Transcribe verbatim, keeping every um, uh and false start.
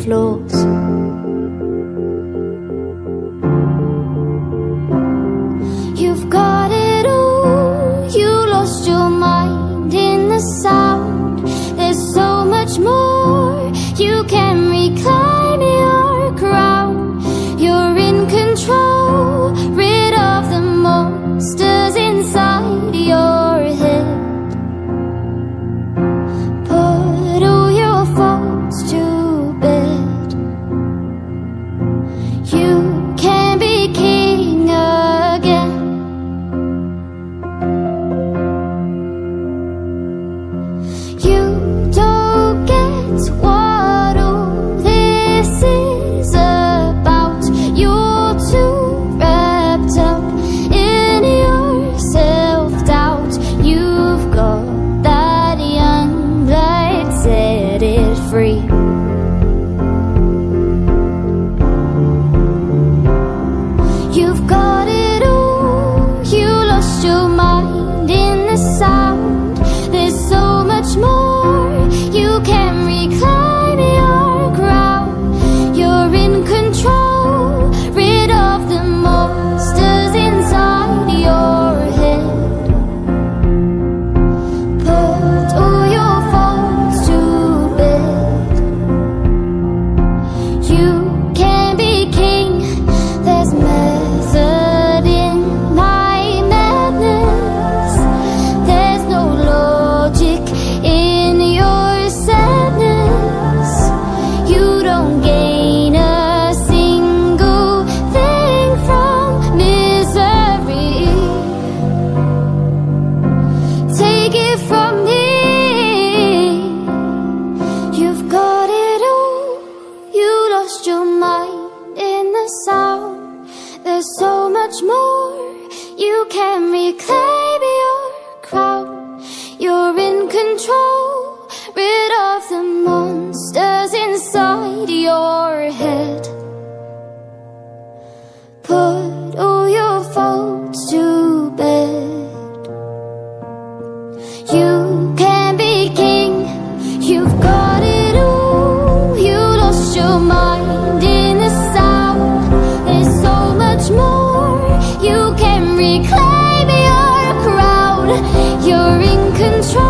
flaws. You've got it all, you lost your mind in the sound. There's so much more, you can reclaim your crown. You're in control, rid of the monsters inside your head. Put all your faults to bed. You can be king again. You don't get what all this is about. You're too wrapped up in your self-doubt. You've got that young blood, set it free. You've got it all, you lost your mind in the sound. There's so much more, you can reclaim your crown. You're in control, rid of the monsters inside your head. Put all your faults to bed. You can be king, there's method in my madness. There's no logic in your sadness. You don't gain a single thing from misery. Take it from me. You've got it all, you lost your mind in the sound. There's so much more, you can reclaim your crown. You're in control, rid of the monsters inside your head. Put all your faults to bed. You can be king, you've got it all, you lost your mind in the sound. There's so much more, you can reclaim your crown. You're in control,